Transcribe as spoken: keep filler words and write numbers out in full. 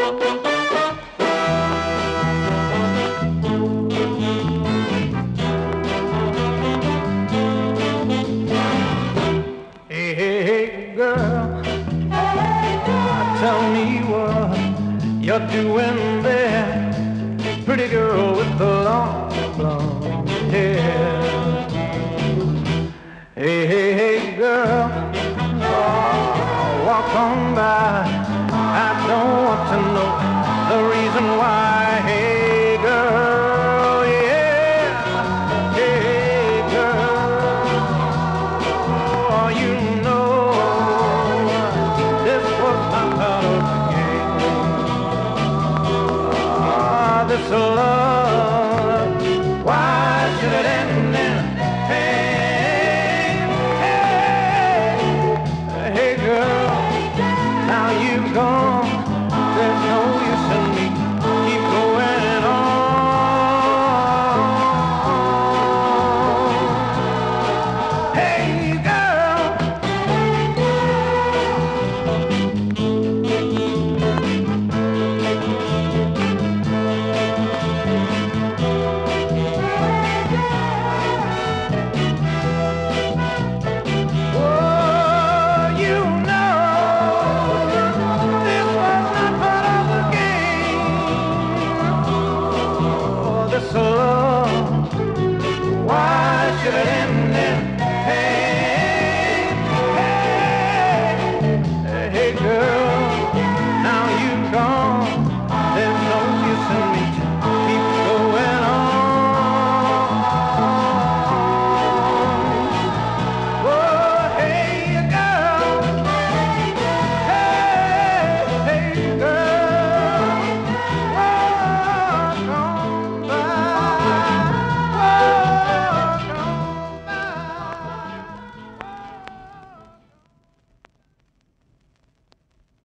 Hey, hey, hey, girl, tell me what you're doing there. Pretty girl with the long blonde hair. Hey, hey, hey, girl, oh, walk on by. I don't want to know the reason why. Hey, girl, yeah. Hey, girl, oh, you know this was not part of the game. Ah, this love